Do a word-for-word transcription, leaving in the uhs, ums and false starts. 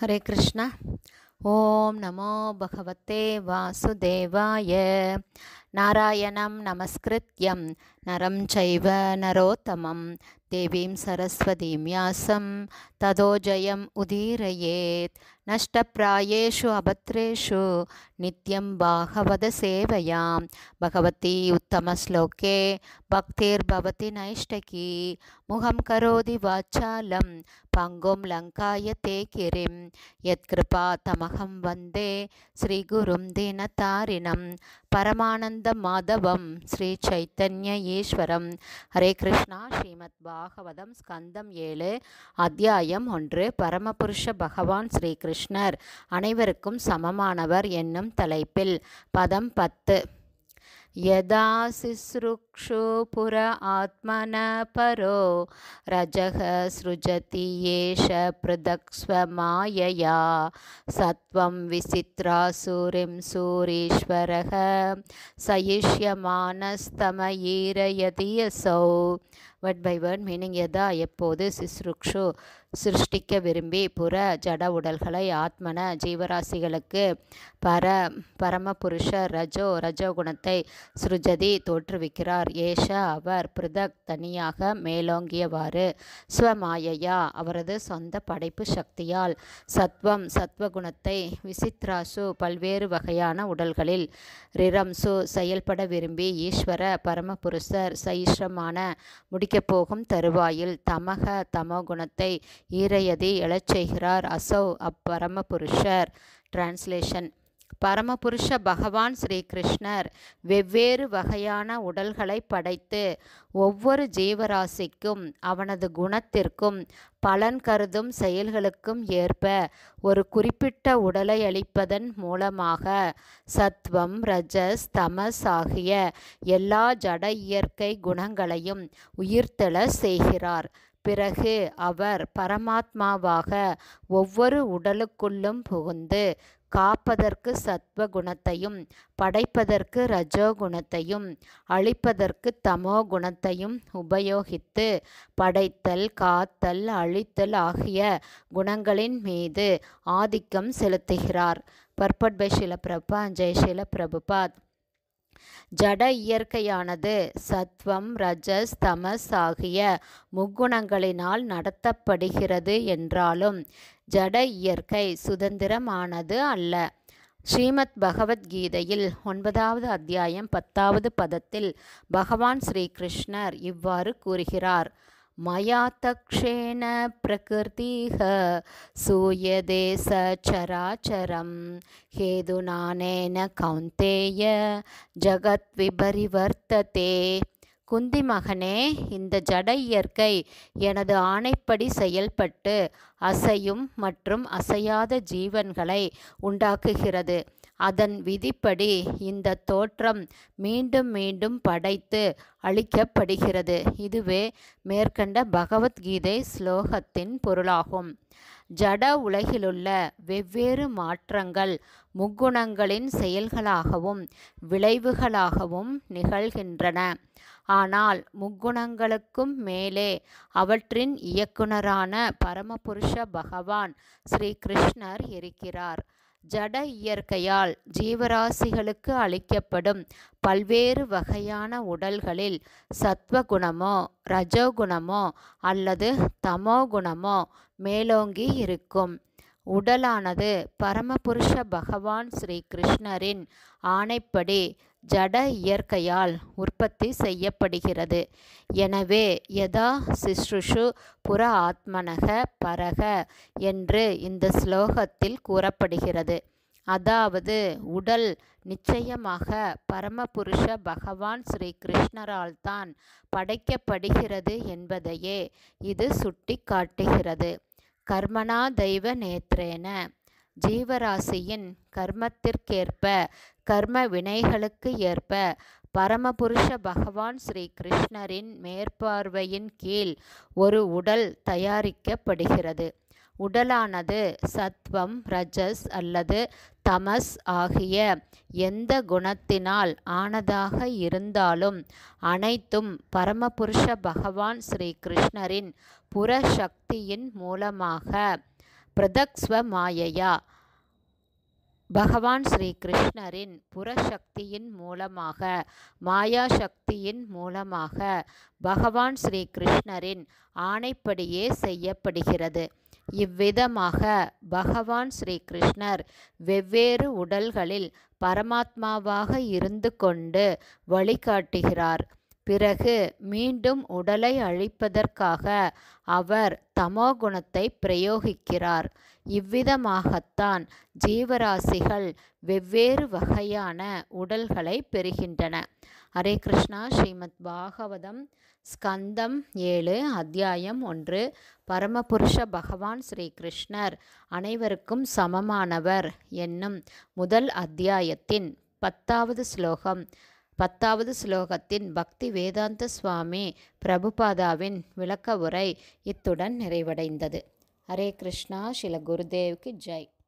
हरे कृष्णा। ओम नमो भगवते वासुदेवाय। नारायणं नमस्कृत्यं नरं चैव नरोत्तमं देवीं सरस्वतीं व्यासं ततो जयम् उदीरयेत्। नष्टप्रायेषु अभद्रेषु नित्यं भागवत सेवयां भगवती उत्तमश्लोके भक्तिर्भवति नैष्टकी। मुहं करोति वाचालं पंगुं लङ्कायते गिरिं यत्कृपा तमहं वन्दे श्रीगुरुं दीनतारिणं परमानंद माधवं श्री चैतन्य ईश्वरं। हरे कृष्णा. ஸ்ரீமத் பாகவதம் ஸ்கந்தம் ஏழு அத்தியாயம் ஒன்று. பரமபுருஷ பகவான் ஸ்ரீ கிருஷ்ணர் அனைவருக்கும் சமமானவர் என்னும் தலைப்பில் பதம் பத்து. யதா சிஸ்ருக்ஷு புர ஆத்மன பரோ ரஜக ஸ்ருஜதி ஏஷ பிரதக்ஸ்வமாயயா சத்வம் விசித்ராசூரிம் சூரீஸ்வரக சயிஷ்யமானஸ்தமயீரயதியசௌ. Word by word meaning. யதா எப்போது, சிஸ்ருக்ஷு சிருஷ்டிக்க விரும்பி, புற ஜட உடல்களை, ஆத்மன ஜீவராசிகளுக்கு, பர பரமபுருஷ ரஜோ ரஜோகுணத்தை, ஸ்ருஜதி தோற்றுவிக்கிறார், ஏஷ அவர், பிருதக் தனியாக, மேலோங்கியவாறு, ஸ்வமாயையா அவரது சொந்த படைப்பு சக்தியால், சத்வம் சத்வகுணத்தை, விசித்ராசு பல்வேறு வகையான உடல்களில், ரிரம்சு செயல்பட விரும்பி, ஈஸ்வர பரமபுருஷர் சைஷ்ரமான முடிக்கப்போகும் தருவாயில், தமக தமோகுணத்தை, ஈரயதி எழச் செய்கிறார், அசௌ அப்பரமபுருஷர். டிரான்ஸ்லேஷன். பரமபுருஷ பகவான் ஸ்ரீ கிருஷ்ணர் வெவ்வேறு வகையான உடல்களை படைத்து ஒவ்வொரு ஜீவராசிக்கும் அவனது குணத்திற்கும் பலன் கருதும் செயல்களுக்கும் ஏற்ப ஒரு குறிப்பிட்ட உடலை அளிப்பதன் மூலமாக சத்வம் ரஜஸ் தமஸ் ஆகிய எல்லா ஜட இயற்கை குணங்களையும் உயிர்த்தெழ செய்கிறார். பிறகு அவர் பரமாத்மாவாக ஒவ்வொரு உடலுக்குள்ளும் புகுந்து காப்பதற்கு சத்வ குணத்தையும், படைப்பதற்கு ரஜோ குணத்தையும், அழிப்பதற்கு தமோ குணத்தையும் உபயோகித்து படைத்தல், காத்தல், அழித்தல் ஆகிய குணங்களின் மீது ஆதிக்கம் செலுத்துகிறார். Purport by Srila Prabhupada. ஜெய் ஷீல பிரபுபாத். ஜட இயற்கையானது சத்வம் ரஜஸ் தமஸ் ஆகிய முக்குணங்களினால் நடத்தப்படுகிறது என்றாலும் ஜட இயற்கை சுதந்திரமானது அல்ல. ஸ்ரீமத் பகவத்கீதையில் ஒன்பதாவது அத்தியாயம் பத்தாவது பதத்தில் பகவான் ஸ்ரீ கிருஷ்ணர் இவ்வாறு கூறுகிறார். மயா தக்ஷேன பிரகிருதிஹ சூயதே சராச்சரம் ஹேதுநானேன கௌந்தேய ஜகத் விபரிவர்த்ததே. குந்தி மகனே, இந்த ஜட இயற்கை எனது ஆணைப்படி செயல்பட்டு அசையும் மற்றும் அசையாத ஜீவன்களை உண்டாக்குகிறது. அதன் விதிப்படி இந்த தோற்றம் மீண்டும் மீண்டும் படைத்து அளிக்கப்படுகிறது. இதுவே மேற்கண்ட பகவத்கீதை ஸ்லோகத்தின் பொருளாகும். ஜட உலகிலுள்ள வெவ்வேறு மாற்றங்கள் முக்குணங்களின் செயல்களாகவும் விளைவுகளாகவும் நிகழ்கின்றன. ஆனால் முக்குணங்களுக்கும் மேலே அவற்றின் இயக்குனரான பரமபுருஷ பகவான் ஸ்ரீ கிருஷ்ணர் இருக்கிறார். ஜட இயற்கையால் ஜீவராசிகளுக்கு அளிக்கப்படும் பல்வேறு வகையான உடல்களில் சத்வகுணமோ ரஜோகுணமோ அல்லது தமோகுணமோ மேலோங்கி இருக்கும். உடலானது பரமபுருஷ பகவான் ஸ்ரீ கிருஷ்ணரின் ஆணைப்படி ஜட இயற்கையால் உற்பத்தி செய்யப்படுகிறது. எனவே யதா சிஸ்ருஷு புற ஆத்மனக பரக என்று இந்த ஸ்லோகத்தில் கூறப்படுகிறது. அதாவது உடல் நிச்சயமாக பரமபுருஷ பகவான் ஸ்ரீ கிருஷ்ணரால் தான் படைக்கப்படுகிறது என்பதையே இது சுட்டி காட்டுகிறது. கர்மணா தெய்வ நேத்ரேன. ஜீவராசியின் கர்மத்திற்கேற்ப, கர்ம வினைகளுக்கு ஏற்ப பரமபுருஷ பகவான் ஸ்ரீ கிருஷ்ணரின் மேற்பார்வையின் கீழ் ஒரு உடல் தயாரிக்கப்படுகிறது. உடலானது சத்வம் ரஜஸ் அல்லது தமஸ் ஆகிய எந்த குணத்தினால் ஆனதாக இருந்தாலும் அனைத்தும் பரமபுருஷ பகவான் ஸ்ரீ கிருஷ்ணரின் புறசக்தியின் மூலமாக பிரதக்ஸ்வ மாயையா பகவான் ஸ்ரீ கிருஷ்ணரின் புறசக்தியின் மூலமாக, மாயா சக்தியின் மூலமாக பகவான் ஸ்ரீ கிருஷ்ணரின் ஆணைப்படியே செய்யப்படுகிறது. இவ்விதமாக பகவான் ஸ்ரீ கிருஷ்ணர் வெவ்வேறு உடல்களில் பரமாத்மாவாக இருந்து கொண்டு வழிகாட்டுகிறார். பிறகு மீண்டும் உடலை அழிப்பதற்காக அவர் தமோகுணத்தை பிரயோகிக்கிறார். இவ்விதமாகத்தான் ஜீவராசிகள் வெவ்வேறு வகையான உடல்களை பெறுகின்றன. ஹரே கிருஷ்ணா. ஸ்ரீமத் பாகவதம் ஸ்கந்தம் ஏழு அத்தியாயம் ஒன்று. பரமபுருஷ பகவான் ஸ்ரீ கிருஷ்ணர் அனைவருக்கும் சமமானவர் என்னும் முதல் அத்தியாயத்தின் பத்தாவது ஸ்லோகம். பத்தாவது ஸ்லோகத்தின் பக்தி வேதாந்த சுவாமி பிரபுபாதாவின் விளக்க உரை இத்துடன் நிறைவடைந்தது. ஹரே கிருஷ்ணா. ஸ்ரீல குருதேவ்க்கு ஜெய்.